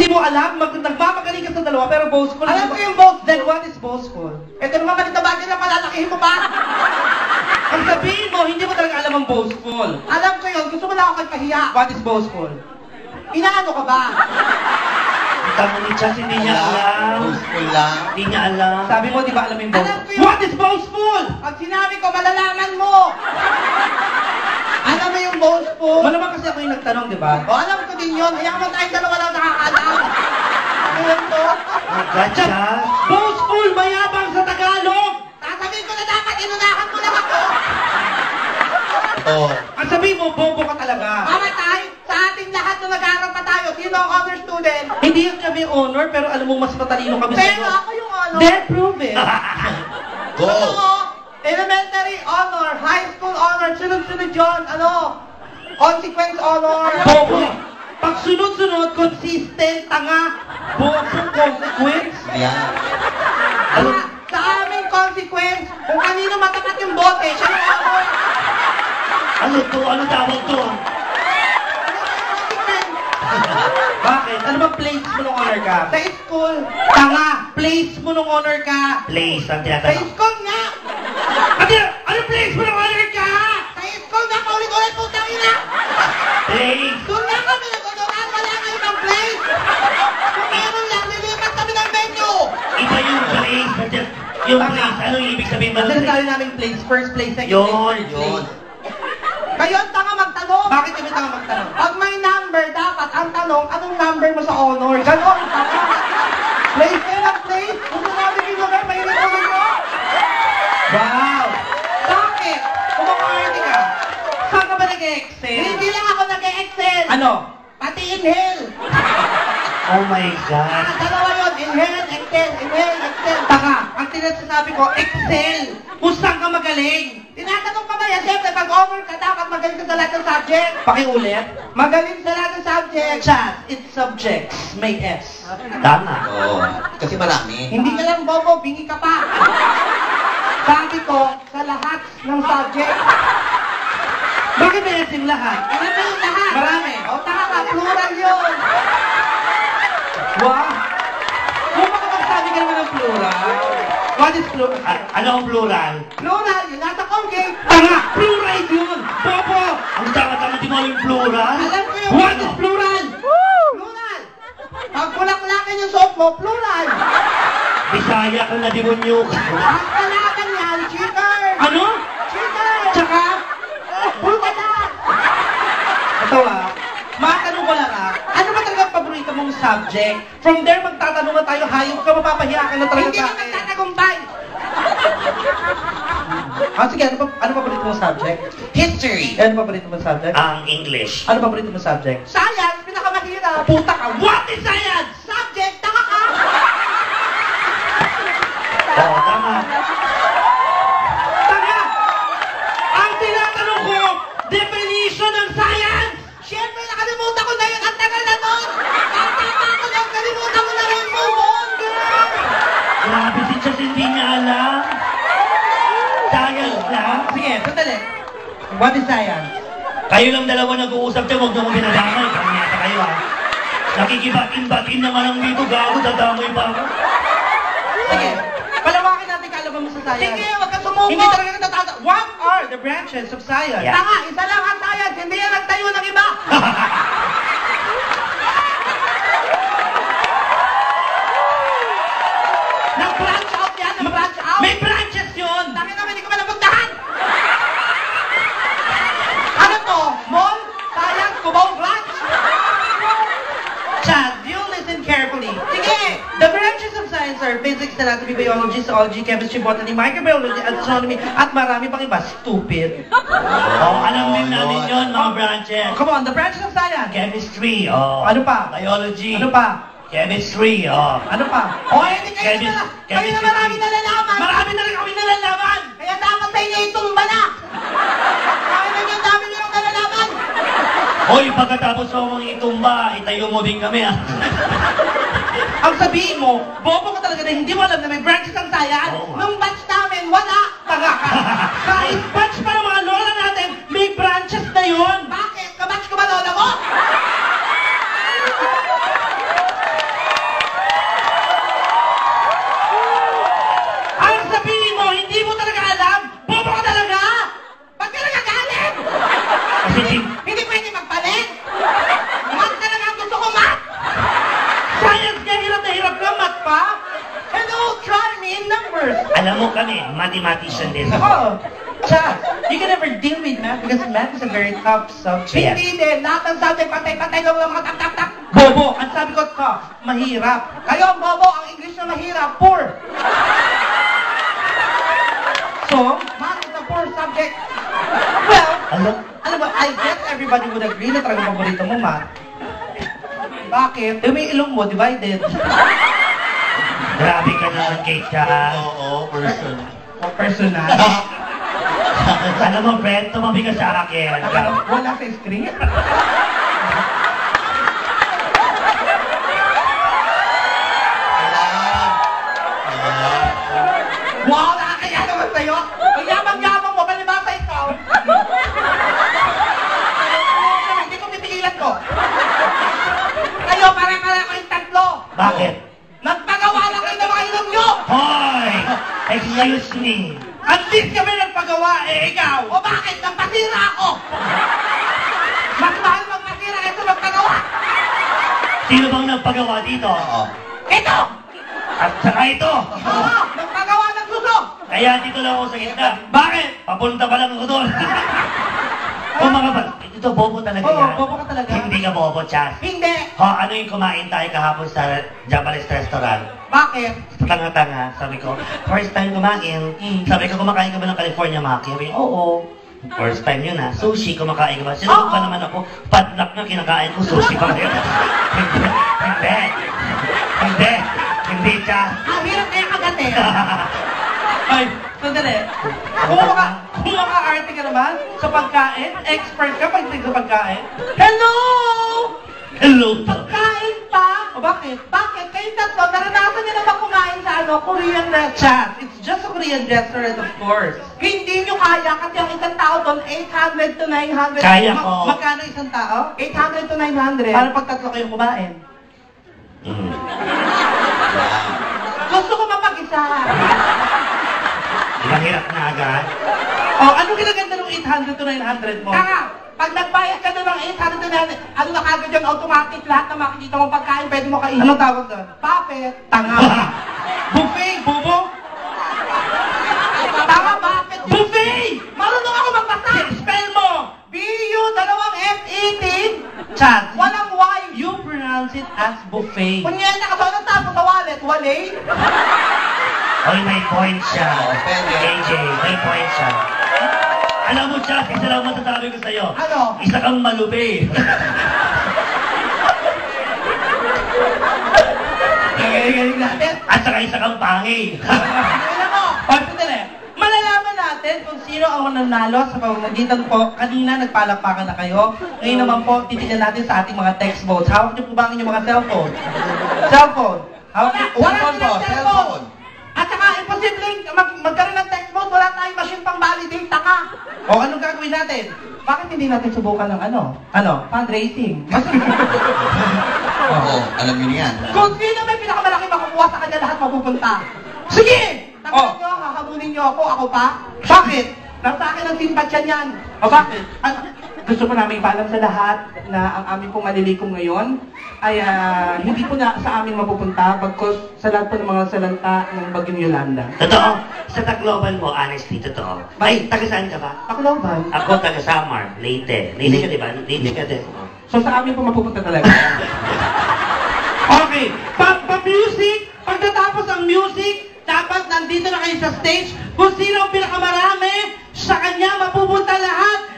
Hindi mo alam, nagmamagaling ka sa dalawa, pero boastful. Alam ko yung boastful. Then what is boastful? Ito naman malit na bagay na palalakihin mo pa. Ang sabihin mo, hindi mo talaga alam ang boastful. Alam ko yun, gusto mo lang ako kayo pahiya. What is boastful? Inaano ka ba? Tama ni Chas, hindi niya alam. Boastful lang. Hindi niya alam. Sabi mo, di ba alam yung Alam boastful? ko yun. What is boastful? Pag sinabi ko, malalaman mo. Alam mo yung boastful? Malamang kasi ako yung nagtanong, di ba? O, alam ko din yun. Hayaan mo tayong dalawa lang nakakaalam. Ano yun to? Chas. Boastful, mayabang sa Tagalog! Sasabihin ko na dapat, inunahan mo lang ako. Oo. Ang sabihin mo, bobo ka talaga. Mamatay, sa ating lahat na nag-aaral pa tayo, sino ang honor student? Hindi kami honor, pero alam mo, mas matalino kami Pero sa'yo. ako yung honor. Then prove it. Go. Ako, elementary honor, high school honor, sunod-sunod yun, ano? Consequence honor. Bobo. Pag sunod-sunod, consistent, tanga, bobo, consequence. Yan. Sa aming consequence, kung kanino matapat yung bote, siya yung honor. Ano to? Ano tawag to? Consequence. Bakit? Ano ba place mo nung honor ka? Sa school. Tanga, place mo nung honor ka. Place ang Sa tinatanong. school nga. Ano place mo nung honor ka? Sa school nga, paulit-ulit po tayo na. Place. Doon nga kami nag-unukan, wala kayo ng place. Kung meron lang, nilipat kami ng venue. Iba yung place. Yung place. Ano yung ibig sabihin ba? Ang sinasabi namin place, first place, second Yun, place, third Yun. place. Kayo ang tanga magtanong. Bakit kami tanga magtanong? Pag may number, dapat ang tanong, anong number mo sa honor? Ganon, tanga. Place kayo ng place. Kung sinabi yung lugar, may ulit mo. Wow! Bakit? Kung mag-arte ka, saan ka ba nag-excel? Hindi lang ako nag-excel. Ano? Pati inhale. Oh my God. Dalawa yun. Inhale, excel, inhale, excel. Taka, ang tinasasabi ko, excel! Kung saan ka magaling? Tinatanong pa ba yan? Siyempre, pag honor ka, dapat magaling ka sa lahat ng subject. Pakiulit. Magaling sa lahat ng subject. Chat, it's subjects. May S. Tama. Oo. Kasi marami. Hindi ka lang bobo, bingi ka pa. Sabi ko, sa lahat ng subject. Bakit may S yung lahat? Ano ba yung lahat? Marami. O, tama ka, plural yun. Wow! Kung makapagsabi ka naman ng plural. What is plural? Ano ang plural? Plural, yun nasa Colgate. Tanga! Plural yun! Bobo! Ang tama-tama di mo yung plural? Alam ko yung What is plural? plural. Pag bulaklakin yung soap mo, plural. Bisaya ka na demonyo ka. Ang kalaban yan, cheater. Ano? Cheater. Tsaka, Pulka na. ito matanong ko lang ano ba talaga ang paborito mong subject? From there, magtatanong na tayo, hayop ka, mapapahiya ka na talaga Hindi sa ka akin. magtatagumpay. Sige, ano paborito mong subject? History. Ano paborito mong subject? Ang English. Ano paborito mong subject? Science, pinakamahirap. Puta ka! What is science? Subject, taka ka. Oo, tama. Tanga! Ang tinatanong ko, definition ng science! Siyempre, nakalimutan ko na yun. Ang tagal na nun. Ang tama ko lang, kalimutan ko na rin. Move on, girl. Grabe si Chas, hindi niya alam. Science lang. Sige, sandali. What is science? Kayo lang dalawa nag-uusap dyan, huwag niyo kong pinadamay. Kanyata kayo ha. Nakikibatin-batin naman ang dito, gago, dadamay pa ako. Sige, palawakin natin kaalaman mo sa science. Sige, wag ka sumuko. Hindi talaga natatata. What are the branches of science? Yeah. Tanga, isa lang ang science. Hindi yan nagtayo ng iba. Nag-branch out yan, nag-branch out. May branches yun! Dami naman, hindi ko man napuntahan. Ano to? Mall? Science? Cubao branch? Chad, you listen carefully. Sige. The branches of science are physics, anatomy, biology, zoology, chemistry, botany, microbiology, astronomy, at marami pang iba. Stupid. Oh, alam din namin yun, mga branches. Come on, the branches of science. Chemistry, oh. Ano pa? Biology. Ano pa? Chemistry, oh. Ano pa? O, hindi kayo Chemist- na, kayo na chemistry. marami nalalaman. Marami na rin kami nalalaman! Kaya dapat sa inyo itumba na. Kaya na yung dami nilang nalalaman. Hoy, pagkatapos mo mong itumba, itayo mo din kami, ah. Ang sabihin mo, bobo ka talaga na hindi mo alam na may branches ang science. Oo nga. Nung batch namin, wala. Tanga ka. Kahit batch pa ng mga lola natin, may branches na yun. Bakit? Kabatch ko ba lola mo? ba? Hello, try me in numbers. Alam mo kami, mathematician din. Oh, Chas, you can never deal with math because math is a very tough subject. Yes. Hindi din. Lahat ng subject, patay-patay lang mga tak-tak-tak. Bobo, ang sabi ko mahirap. Kayo ang bobo, ang English na mahirap, poor. So, Math is a poor subject. well, Alam, mo, I guess everybody would agree na talagang paborito mo math. Bakit? Yung may ilong mo, divided. grabe ka naman, Kate, ka. Oo, person. O personal. Alam mo, Brent, tumabi ka sa akin. Wala sa screen. Wow, nakakaya naman sa'yo. Ang yabang-yabang mo, palibasa ikaw. Hindi ko pipigilan ko. Kayo, pare-pare ko yung tatlo. Bakit? Nagpagawa lang kayo ng mga ilong nyo. Hoy! Excuse me. At least kami nagpagawa, ikaw. O bakit? Nagpasira ako. Mas mahal magpasira kaysa magpagawa. Sino bang nagpagawa dito? Oo. Ito! At saka ito. Oo, nagpagawa ng suso. Kaya dito lang ako sa gitna. Bakit? Papunta pa lang ako doon. Kung mga ba, ito bobo talaga Oo, yan. bobo ka talaga. Hindi ka bobo, Chas. Hindi. Ho, ano yung kumain tayo kahapon sa Japanese restaurant? Bakit? Tanga-tanga, sabi ko, first time kumain. Sabi ko, kumakain ka ba ng California Maki? Sabi, oo. First time yun ha. Sushi, kumakain ka ba? Sinagot pa naman ako, padlock na kinakain ko, sushi pa rin. Hindi. Hindi. Hindi, Chas. Ang hirap kaya kagat eh. Ay, sandali. Kung maka-arte ka naman sa pagkain, expert ka pagdating sa pagkain. Hello! Hello. Pagkain pa. O bakit? Bakit? Kayong tatlo, naranasan niyo na ba kumain sa Korean restaurant? Chat, it's just a Korean restaurant, of course. Hindi nyo kaya kasi ang isang tao doon, 800 to 900. Kaya ko. Magkano isang tao? 800 to 900. Para pag tatlo kayong kumain. Mm. Gusto ko mapag-isa. Ibang hirap na agad. O, anong kinaganda ng 800 to 900 mo? Kaya, pag nagbayad ka doon ng 800 to 900, ano na kagad yung automatic, lahat na makikita mong pagkain, pwede mo kainin. Anong tawag doon? Buffet. Tanga. Buffet, bobo. Tama, buffet. Buffet! Marunong ako magbasa. Spell mo! B-U, dalawang F-E-T. Chat, Walang Y. you pronounce it as buffet. Kunyenta ka, so anong tapos sa wallet? Walay? Oy, may point siya. Offended. AJ, may point siya. Alam mo, Chas, isa lang masasabi ko sa'yo. Ano? Isa kang malubi. Galing natin. At saka isa kang pangi. Alam mo, O, sandali. Malalaman natin kung sino ang nanalo sa pamamagitan po. Kanina nagpalakpakan na kayo. Ngayon naman po, titignan natin sa ating mga text votes. Hawak niyo po ba ang inyong mga cellphone? Cellphone. Hawak niyo. wala Cellphone po, silang cellphone. At saka, imposibleng magkaroon ng text mode, wala tayong machine pang validate, taka. O, anong gagawin natin? Bakit hindi natin subukan ng ano? Ano? Fundraising. Oo, alam niyo yan. Kung sino may pinakamalaki makukuha sa kanya, lahat mapupunta. Sige! Takalan nyo, hahabulin nyo ako pa. Bakit? Nasa akin ang simpatsya niyan. O, bakit? Gusto po namin ipaalam sa lahat na ang aming pong malilikom ngayon ay hindi po na sa aming mapupunta bagkos sa lahat po ng mga salanta ng Bagyong Yolanda. Totoo. Sa Tacloban mo, honestly, totoo. Ay, taga saan ka ba? Tacloban. Ako, taga Samar, Leyte. Leyte ka, di ba? Leyte ka din. So sa amin po mapupunta talaga. Okay. Pa-music, pagkatapos ang music, dapat nandito na kayo sa stage. Kung sino ang pinakamarami, sa kanya mapupunta lahat.